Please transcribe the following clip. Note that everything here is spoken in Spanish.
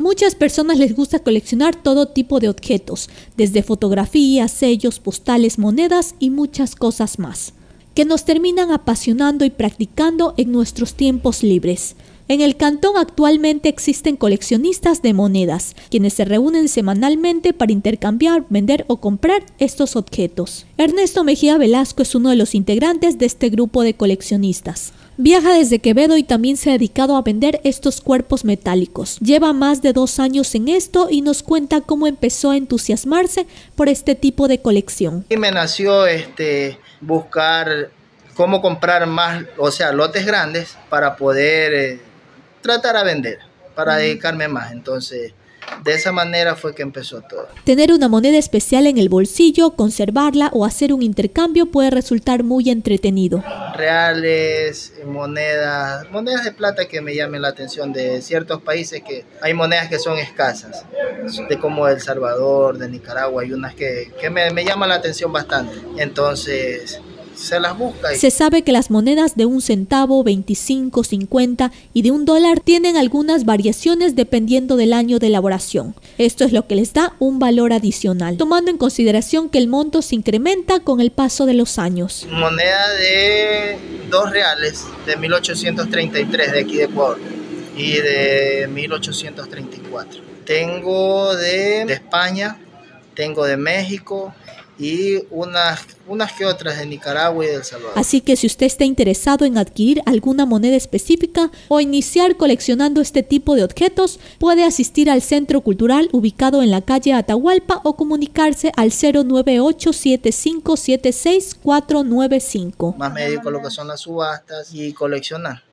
Muchas personas les gusta coleccionar todo tipo de objetos, desde fotografías, sellos, postales, monedas y muchas cosas más, que nos terminan apasionando y practicando en nuestros tiempos libres. En el cantón actualmente existen coleccionistas de monedas, quienes se reúnen semanalmente para intercambiar, vender o comprar estos objetos. Ernesto Mejía Velasco es uno de los integrantes de este grupo de coleccionistas. Viaja desde Quevedo y también se ha dedicado a vender estos cuerpos metálicos. Lleva más de 2 años en esto y nos cuenta cómo empezó a entusiasmarse por este tipo de colección. Y me nació buscar cómo comprar más, lotes grandes para poder tratar a vender, para dedicarme más. Entonces, de esa manera fue que empezó todo. Tener una moneda especial en el bolsillo, conservarla o hacer un intercambio puede resultar muy entretenido. Reales, monedas de plata que me llamen la atención de ciertos países, que hay monedas que son escasas, de como El Salvador, de Nicaragua, hay unas que me llaman la atención bastante. Entonces se las busca. Se sabe que las monedas de 1 centavo, 25, 50 y de $1 tienen algunas variaciones dependiendo del año de elaboración. Esto es lo que les da un valor adicional, tomando en consideración que el monto se incrementa con el paso de los años. Moneda de 2 reales de 1833 de aquí de Ecuador y de 1834. Tengo de España, tengo de México y unas que otras de Nicaragua y de El Salvador. Así que si usted está interesado en adquirir alguna moneda específica o iniciar coleccionando este tipo de objetos, puede asistir al Centro Cultural ubicado en la calle Atahualpa o comunicarse al 098-7576-495. Más me dedico a lo que son las subastas y coleccionar.